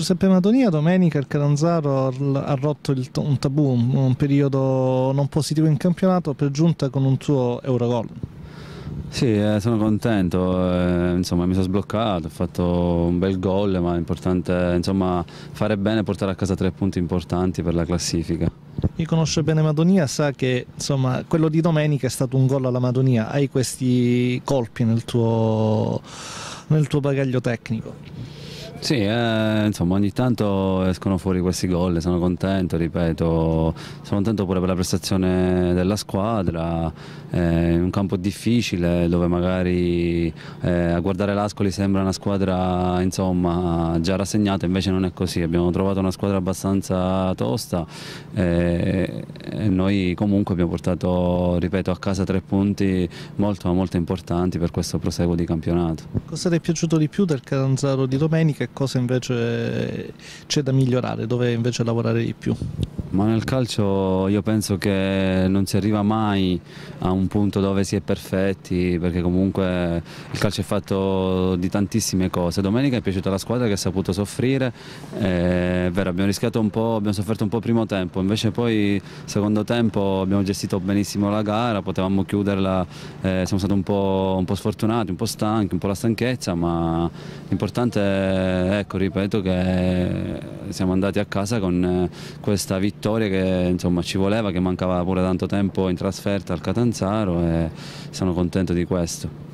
Giuseppe Madonia, domenica il Catanzaro ha rotto un tabù, un periodo non positivo in campionato, per giunta con un suo Eurogol. Sì, sono contento, insomma mi sono sbloccato, ho fatto un bel gol, ma è importante insomma, fare bene e portare a casa 3 punti importanti per la classifica. Chi conosce bene Madonia sa che insomma, quello di domenica è stato un gol alla Madonia. Hai questi colpi nel tuo bagaglio tecnico? Sì, insomma ogni tanto escono fuori questi gol, sono contento, ripeto, sono contento pure per la prestazione della squadra, in un campo difficile dove magari a guardare l'Ascoli sembra una squadra insomma, già rassegnata, invece non è così, abbiamo trovato una squadra abbastanza tosta e noi comunque abbiamo portato, ripeto, a casa 3 punti molto importanti per questo proseguo di campionato. Cosa ti è piaciuto di più del Catanzaro di domenica e cosa invece c'è da migliorare, dove invece lavorare di più? Ma nel calcio io penso che non si arriva mai a un punto dove si è perfetti, perché comunque il calcio è fatto di tantissime cose. Domenica è piaciuta la squadra che ha saputo soffrire, è vero, abbiamo rischiato un po', abbiamo sofferto un po' il primo tempo, invece poi secondo tempo abbiamo gestito benissimo la gara, potevamo chiuderla, siamo stati un po' sfortunati, un po' stanchi, un po' la stanchezza, ma l'importante è, ecco, ripeto, che siamo andati a casa con questa vittoria che insomma ci voleva, che mancava pure tanto tempo in trasferta al Catanzaro e sono contento di questo.